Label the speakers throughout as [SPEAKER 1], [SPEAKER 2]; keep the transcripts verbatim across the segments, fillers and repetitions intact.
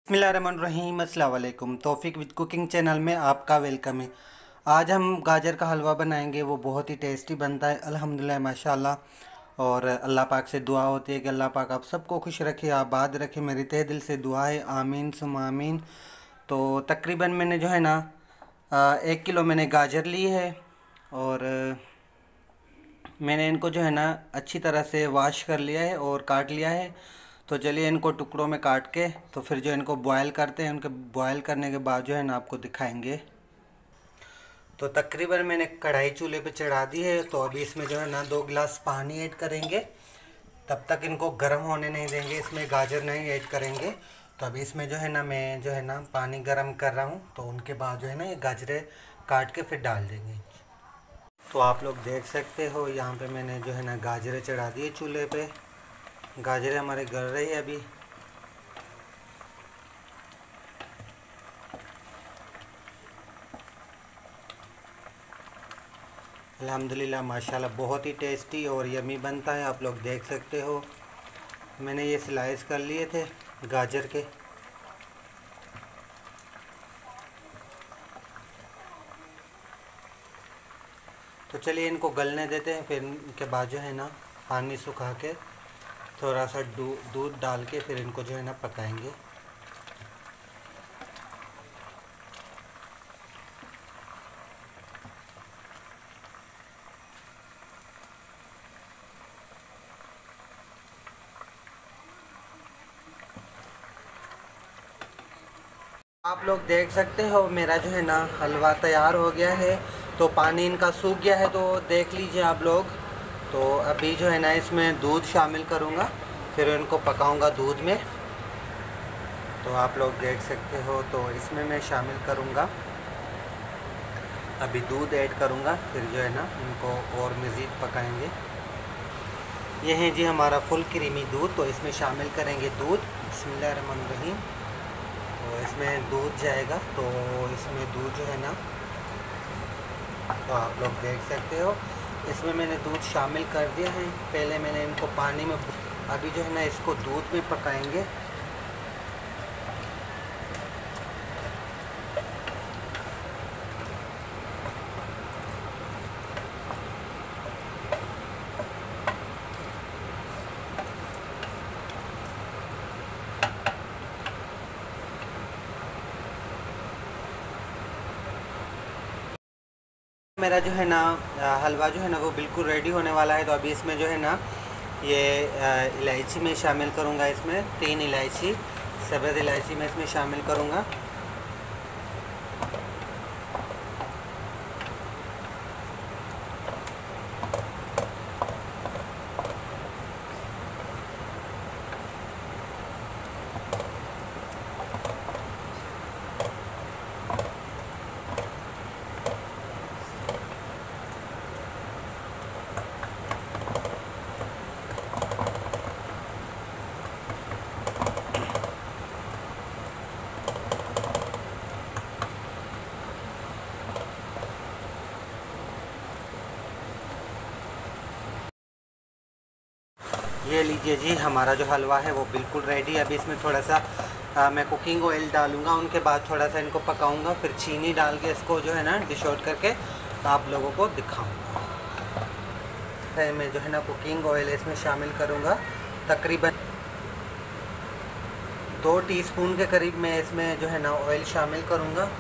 [SPEAKER 1] बिस्मिल्लाहिर्रहमानिर्रहीम। अस्सलाम वालेकुम। तौफीक विद कुकिंग चैनल में आपका वेलकम है। आज हम गाजर का हलवा बनाएंगे। वो बहुत ही टेस्टी बनता है अल्हम्दुलिल्लाह माशाल्लाह। और अल्लाह पाक से दुआ होती है कि अल्लाह पाक आप सबको खुश रखे, आबाद रखे। मेरी तहे दिल से दुआ है, आमीन सुम आमीन। तो तकरीबन मैंने जो है ना एक किलो मैंने गाजर ली है और मैंने इनको जो है ना अच्छी तरह से वॉश कर लिया है और काट लिया है। तो चलिए इनको टुकड़ों में काट के तो फिर जो इनको बॉयल करते हैं। उनके बॉयल करने के बाद जो है ना आपको दिखाएंगे। तो तकरीबन मैंने कढ़ाई चूल्हे पे चढ़ा दी है। तो अभी इसमें जो है ना दो गिलास पानी ऐड करेंगे। तब तक इनको गर्म होने नहीं देंगे, इसमें गाजर नहीं ऐड करेंगे। तो अभी इसमें जो है ना मैं जो है ना पानी गर्म कर रहा हूँ। तो उनके बाद जो है ना ये गाजरें काट के फिर डाल देंगे। तो आप लोग देख सकते हो यहाँ पे मैंने जो है ना गाजरें चढ़ा दी है चूल्हे पे। गाजरें हमारे गल रही है अभी। अल्हम्दुलिल्लाह माशाल्लाह बहुत ही टेस्टी और यमी बनता है। आप लोग देख सकते हो मैंने ये स्लाइस कर लिए थे गाजर के। तो चलिए इनको गलने देते हैं। फिर इनके बाद जो है ना पानी सुखा के थोड़ा सा दूध डाल के फिर इनको जो है ना पकाएंगे। आप लोग देख सकते हो मेरा जो है ना हलवा तैयार हो गया है। तो पानी इनका सूख गया है, तो देख लीजिए आप लोग। तो अभी जो है ना इसमें दूध शामिल करूँगा, फिर इनको पकाऊँगा दूध में। तो आप लोग देख सकते हो तो इसमें मैं शामिल करूँगा, अभी दूध ऐड करूँगा, फिर जो है ना इनको और मज़ीद पकाएंगे। ये है जी हमारा फुल क्रीमी दूध। तो इसमें शामिल करेंगे दूध। बिस्मिल्लाहिर्रहमानिर्रहीम। तो इसमें दूध जाएगा। तो इसमें दूध जो है ना तो आप लोग देख सकते हो इसमें मैंने दूध शामिल कर दिया है। पहले मैंने इनको पानी में, अभी जो है ना इसको दूध में पकाएंगे। मेरा जो है ना हलवा जो है ना वो बिल्कुल रेडी होने वाला है। तो अभी इसमें जो है ना ये इलायची में शामिल करूँगा। इसमें तीन इलायची, सफ़ेद इलायची मैं इसमें शामिल करूँगा। ये लीजिए जी हमारा जो हलवा है वो बिल्कुल रेडी है। अभी इसमें थोड़ा सा आ, मैं कुकिंग ऑयल डालूंगा। उनके बाद थोड़ा सा इनको पकाऊंगा, फिर चीनी डाल के इसको जो है ना डिश आउट करके तो आप लोगों को दिखाऊंगा। फिर मैं जो है ना कुकिंग ऑयल इसमें शामिल करूंगा। तकरीबन दो टीस्पून के करीब मैं इसमें जो है ना ऑयल शामिल करूंगा।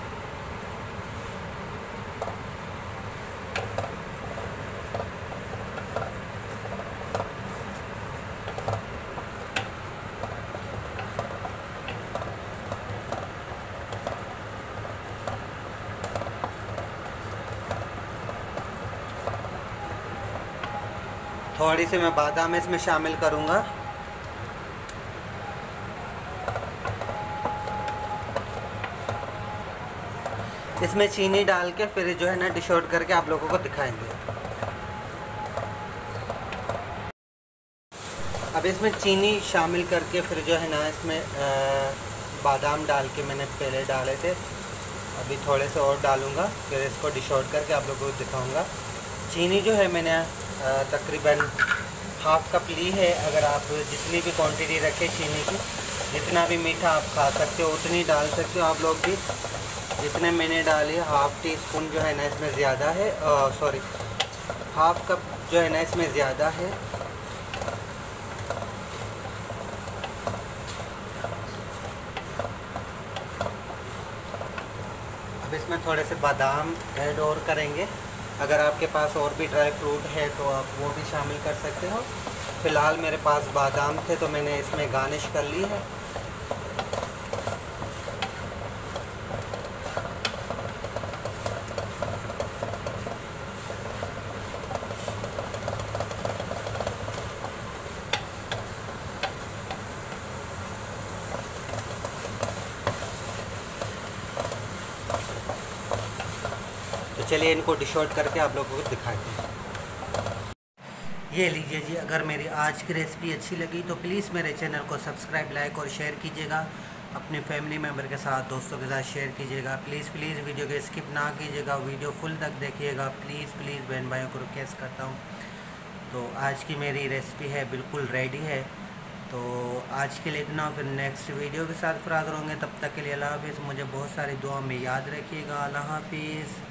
[SPEAKER 1] थोड़ी सी मैं बादाम इसमें शामिल करूँगा। इसमें चीनी डाल के फिर जो है ना डिश आउट करके आप लोगों को दिखाएंगे। अब इसमें चीनी शामिल करके फिर जो है ना इसमें बादाम डाल के मैंने पहले डाले थे, अभी थोड़े से और डालूँगा, फिर इसको डिश आउट करके आप लोगों को दिखाऊँगा। चीनी जो है मैंने तकरीबन हाफ कप ली है। अगर आप जितनी भी क्वांटिटी रखें चीनी की जितना भी मीठा आप खा सकते हो उतनी डाल सकते हो आप लोग भी। जितने मैंने डाली हाफ़ टी स्पून जो है ना इसमें ज़्यादा है, सॉरी हाफ कप जो है ना इसमें ज़्यादा है। अब इसमें थोड़े से बादाम ऐड और करेंगे। अगर आपके पास और भी ड्राई फ्रूट है तो आप वो भी शामिल कर सकते हो। फ़िलहाल मेरे पास बादाम थे तो मैंने इसमें गार्निश कर ली है। तो चलिए इनको डिश आउट करके आप लोगों को दिखाते हैं। ये लीजिए जी, अगर मेरी आज की रेसिपी अच्छी लगी तो प्लीज़ मेरे चैनल को सब्सक्राइब, लाइक और शेयर कीजिएगा। अपने फैमिली मेम्बर के साथ, दोस्तों के साथ शेयर कीजिएगा। प्लीज़ प्लीज़ वीडियो को स्किप ना कीजिएगा, वीडियो फुल तक देखिएगा। प्लीज़ प्लीज़ बहन भाइयों को रिक्वेस्ट करता हूँ। तो आज की मेरी रेसिपी है बिल्कुल रेडी है। तो आज के लिए इतना, फिर नेक्स्ट वीडियो के साथ फिर हाज़िर होंगे। तब तक के लिए अल्लाह हाफिज़। मुझे बहुत सारी दुआ में याद रखिएगा। अल्लाह हाफिज़।